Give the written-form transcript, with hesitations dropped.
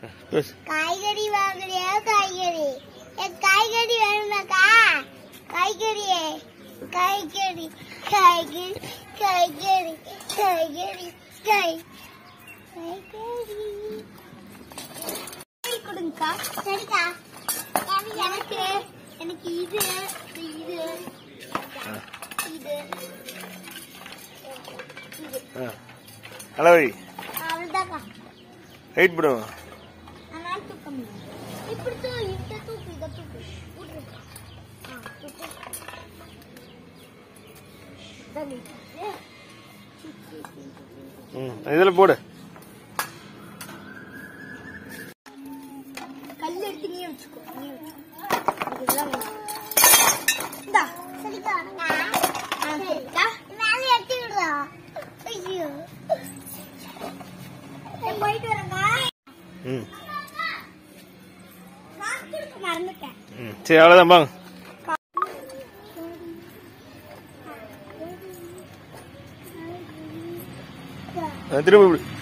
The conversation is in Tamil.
காய்கறி வாங்குறியா? காய்கறி காய்கறி வேணுமாக்கா? காய்கறி காய்கறி காய்கறி காய்கறி காய்கறி காய்கறி கொடுங்கக்கா. சரிக்கா. எனக்கு எனக்கு இது இது இது அளவை அவ்வளோதாக்கா. வெயிட் போடு. அதனால தூக்க முடியும். இப்படி இதை தூக்கு இதை தூக்கு விட்டுருக்கா. இதில் போடு. கல் எடுத்து நீ வச்சுக்கோ. நீ இதெல்லாம் இந்தா. சரிக்கா. சரிக்கா. மேலே எடுத்து விடுறா. ஐயோ போயிட்டு வரேங்க. மறந்துட்டேன். சரி அவ்வளோதான் பாங்க. திரும்ப